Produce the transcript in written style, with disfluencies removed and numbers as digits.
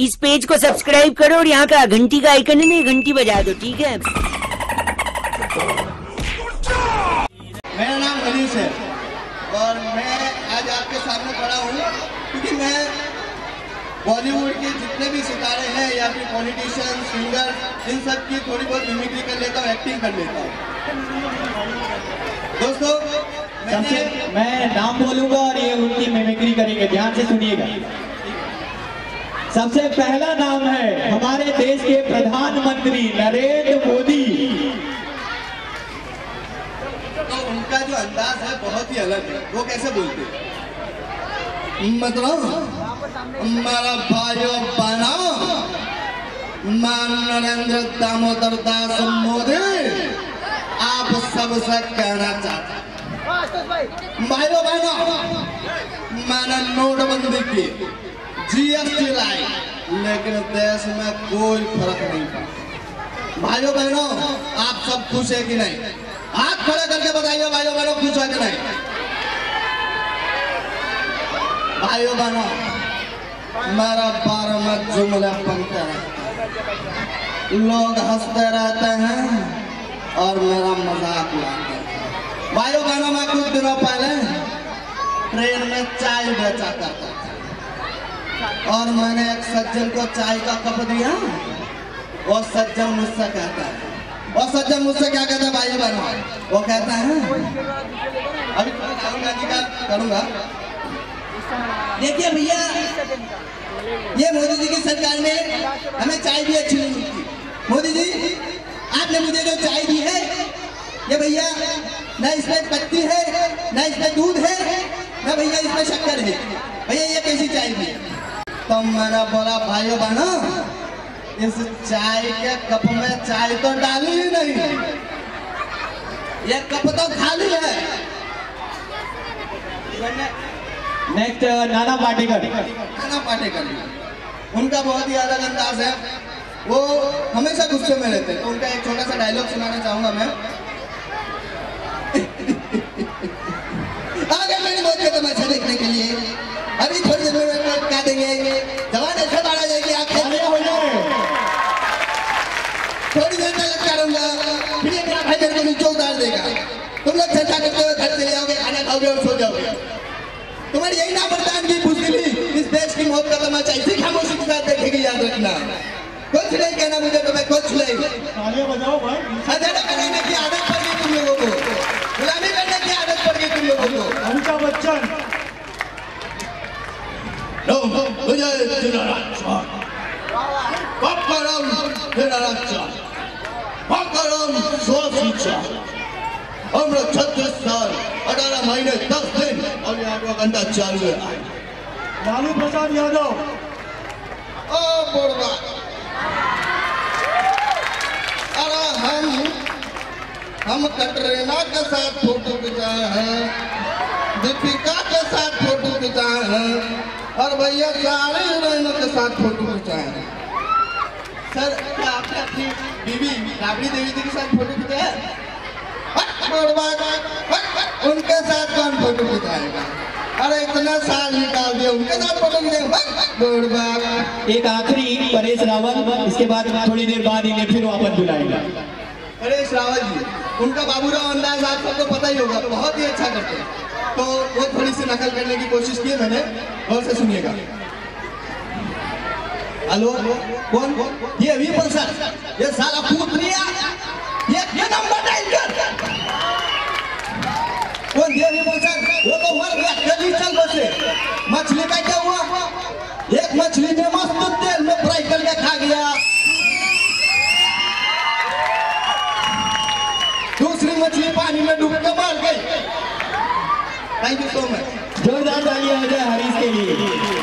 इस पेज को सब्सक्राइब करो और यहाँ का घंटी का आइकन है ना, घंटी बजा दो, ठीक है। मेरा नाम मनीष है और मैं आज आपके सामने खड़ा हूँ क्योंकि मैं बॉलीवुड के जितने भी सितारे हैं या फिर पॉलिटिशियन, सिंगर, इन सब की थोड़ी बहुत मिमिक्री कर लेता हूँ, एक्टिंग कर लेता हूँ। दोस्तों मैं नाम बोलूंगा और ये उनकी मिमिक्री करेंगे, ध्यान से सुनिएगा। सबसे पहला नाम है हमारे देश के प्रधानमंत्री नरेंद्र मोदी। तो उनका जो अंदाज है बहुत ही अलग है। वो कैसे बोलते हैं? मतलब हमारा भाइयों बहना, मैं नरेंद्र दामोदर दास मोदी आप सबसे कहना चाहता हूँ, भाइयों बहनों, मैंने नोटबंदी की, जीएसटी लाई, लेकिन देश में कोई फर्क नहीं पड़ा। भाइयों बहनों, आप सब खुश है कि नहीं? हाथ खड़े करके बताइए भाइयों बहनों, खुश है कि नहीं? भाइयों बहनों, मेरा बारे में जुमले बनते रहते, लोग हंसते रहते हैं और मेरा मजाक उड़ाते हैं। भाइयों बहनों, मैं कुछ दिनों पहले ट्रेन में चाय बेचा करता था और मैंने एक सज्जन को चाय का कप दिया। वो सज्जन मुझसे कहता है, और सज्जन मुझसे क्या कहता है भाइयों बहनों? वो कहता है, अभी राहुल गांधी का करूंगा। देखिए भैया, ये मोदी जी की सरकार में हमें चाय भी अच्छी नहीं मिलती। मोदी जी, आपने मुझे जो चाय दी है, ये भैया न इसमें पत्ती है, न इसमें दूध है, न भैया इसमें शक्कर है। भैया ये कैसी चाय दी? तो मैंने बोला भाइयों बहनों, इस चाय के कप में चाय तो डाली ही नहीं, ये कप तो खाली है। नेक्स्ट नाना पाटेकर। नाना पाटेकर, उनका बहुत ही अलग अंदाज है, वो हमेशा गुस्से में रहते हैं। तो उनका एक छोटा सा डायलॉग सुनाना चाहूंगा मैं। आ गए मेरी मौत का तमाशा देखने के लिए, अभी थोड़ी देर में क्या देंगे, जवान ऐसे बाढ़ आ जाएगी, आप थोड़ी देर में लगता रहूंगा, फिर ये मेरा भाई मेरे को नीचे उतार देगा, तुम लोग चर्चा करते हुए घर चले जाओगे, खाना खाओगे और सो जाओगे। तुम्हारी यही ना बर्दाश्त की मुश्किल, इस देश की मौत का तमाशा इसी खामोशी के साथ देखेगी, याद रखना। कुछ नहीं कहना मुझे, तुम्हें कुछ नहीं। बजाओ भाई। अजड़ा करने की आदत पड़ गई तुम लोगों को, गुलामी करने की आदत पड़ गई तुम लोगों को। अमिताभ बच्चन। हम 36 साल 18 महीने 10 दिन और 8वां घंटा चालू है। लालू प्रसाद यादव। अरे हम कटरीना के साथ फोटो खिंचाए हैं, दीपिका के साथ फोटो खिंचाए हैं और भैया सारे हीरोइनों के साथ फोटो खिंचाए हैं। सर, क्या आपने अपनी बीवी राबड़ी देवी जी के साथ फोटो खिंचाया है? उनके साथ कौन फोटो खिंचाएगा? अरे इतना साल निकाल दिया, उनके साथ फोटो खिंचाएगा। एक आखिरी परेश रावल, इसके बाद थोड़ी देर बाद इन्हें फिर वापस बुलाएगा। परेश रावल जी, उनका बाबूराव अंदाज आप सबको पता ही होगा, बहुत ही अच्छा करते हैं। तो वो थोड़ी सी नकल करने की कोशिश की मैंने, गौर से सुनिएगा। हेलो, कौन? ये अभी सर, ये साला पूत नहीं आया, ये नंबर डायल कर। कौन ये भी सर? वो तो मर गया, कल चल बसे। मछली का क्या हुआ? एक मछली में मस्त तेल में फ्राई करके खा गया, दूसरी मछली पानी में डूब के मर गई। Thank you so much. जोरदार तालियां हो जाए हरीश के लिए।